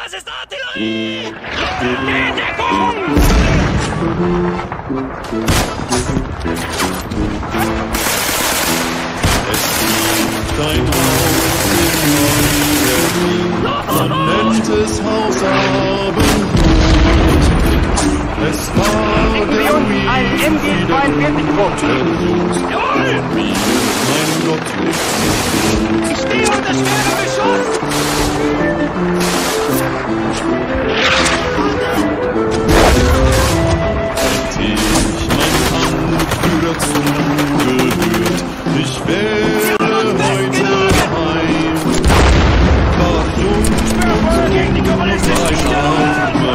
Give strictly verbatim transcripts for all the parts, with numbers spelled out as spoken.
Das ist Artillerie! Deckung! Es liegt ein Haus in Neuberlin, man nennt es Haus Abendrot. Es war der Wien, der Jungs, mein Gott, Ich stehe unter schwerem Beschuss! hätte ich mein Anführer zugehört, ich wäre heute heim. War jung und Gegen die kommunistischen Stellungen!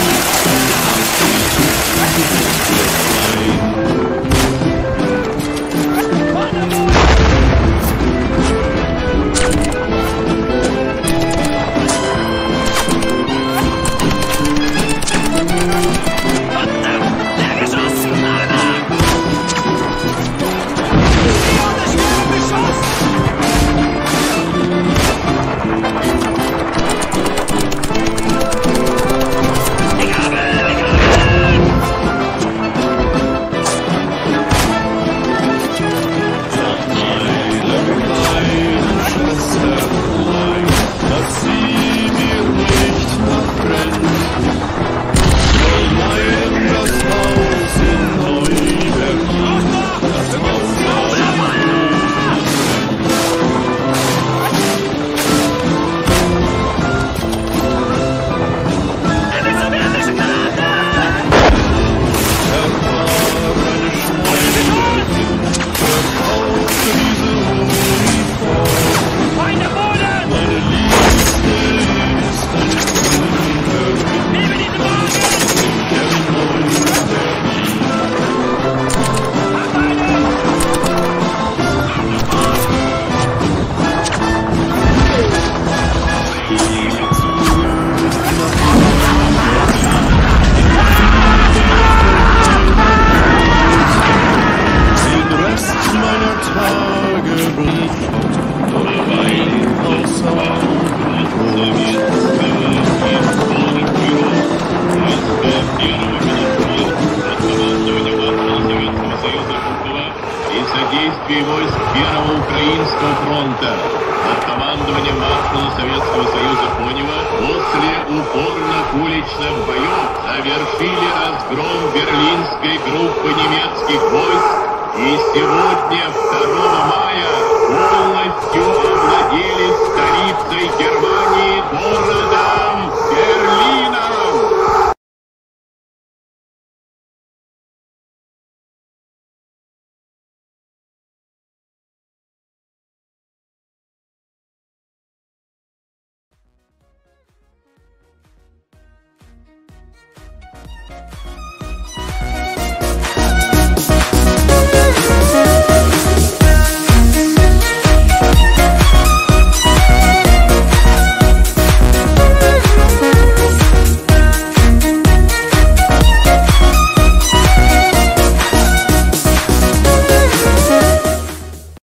Содействие войск Первого Украинского фронта под командованием маршала Советского Союза Конева после упорных уличных боев завершили разгром берлинской группы немецких войск и сегодня, второго мая, полностью овладели столицей Германии, городом